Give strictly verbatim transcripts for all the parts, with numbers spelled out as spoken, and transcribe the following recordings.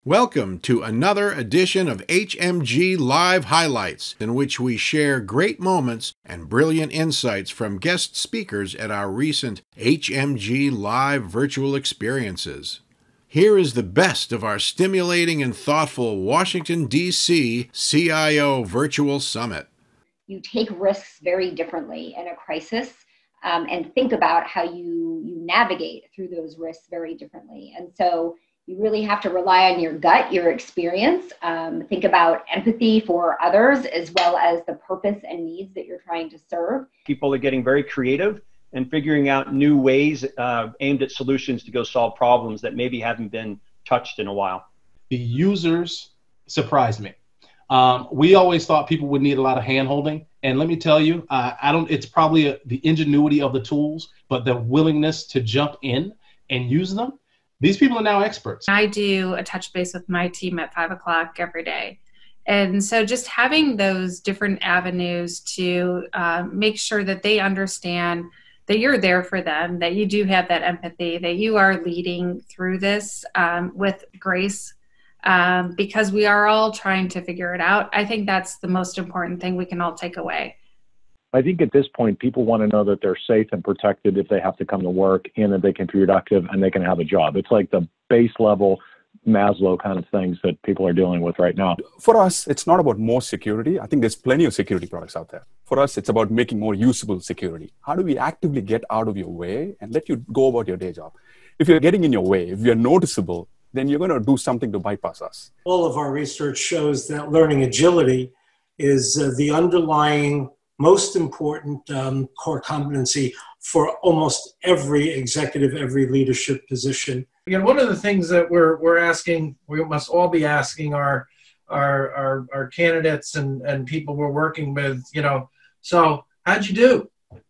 Welcome to another edition of H M G Live Highlights, in which we share great moments and brilliant insights from guest speakers at our recent H M G Live virtual experiences. Here is the best of our stimulating and thoughtful Washington, D C C I O Virtual Summit. You take risks very differently in a crisis um, and think about how you, you navigate through those risks very differently. And so you really have to rely on your gut, your experience, um, think about empathy for others, as well as the purpose and needs that you're trying to serve. People are getting very creative and figuring out new ways uh, aimed at solutions to go solve problems that maybe haven't been touched in a while. The users surprised me. Um, we always thought people would need a lot of hand-holding, and let me tell you, uh, I don't. It's probably a, the ingenuity of the tools, but the willingness to jump in and use them. These people are now experts. I do a touch base with my team at five o'clock every day. And so just having those different avenues to uh, make sure that they understand that you're there for them, that you do have that empathy, that you are leading through this um, with grace, um, because we are all trying to figure it out. I think that's the most important thing we can all take away. I think at this point, people want to know that they're safe and protected if they have to come to work, and that they can be productive and they can have a job. It's like the base level Maslow kind of things that people are dealing with right now. For us, it's not about more security. I think there's plenty of security products out there. For us, it's about making more usable security. How do we actively get out of your way and let you go about your day job? If you're getting in your way, if you're noticeable, then you're going to do something to bypass us. All of our research shows that learning agility is uh, the underlying most important um, core competency for almost every executive, every leadership position. Again, one of the things that we're we're asking, we must all be asking our our our, our candidates and, and people we're working with, you know, so how'd you do?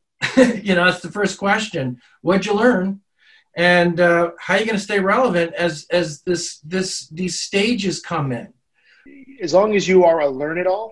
You know, that's the first question. What'd you learn? And uh, how are you going to stay relevant as as this this these stages come in? As long as you are a learn-it-all,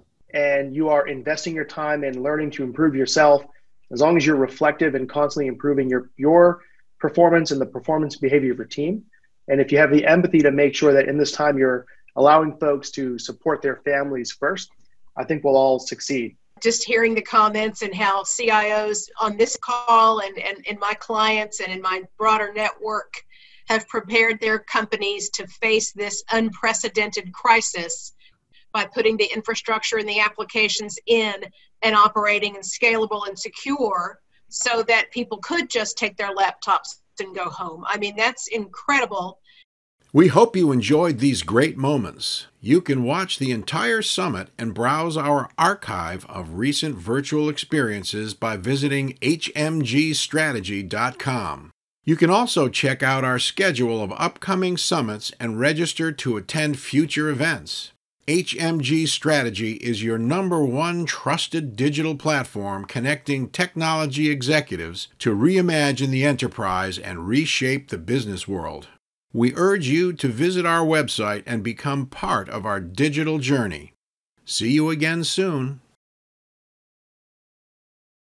and you are investing your time in learning to improve yourself, as long as you're reflective and constantly improving your, your performance and the performance behavior of your team, and if you have the empathy to make sure that in this time you're allowing folks to support their families first, I think we'll all succeed. Just hearing the comments and how C I Os on this call and, and, and my clients and in my broader network have prepared their companies to face this unprecedented crisis by putting the infrastructure and the applications in and operating and scalable and secure so that people could just take their laptops and go home. I mean, that's incredible. We hope you enjoyed these great moments. You can watch the entire summit and browse our archive of recent virtual experiences by visiting H M G strategy dot com. You can also check out our schedule of upcoming summits and register to attend future events. H M G Strategy is your number one trusted digital platform connecting technology executives to reimagine the enterprise and reshape the business world. We urge you to visit our website and become part of our digital journey. See you again soon.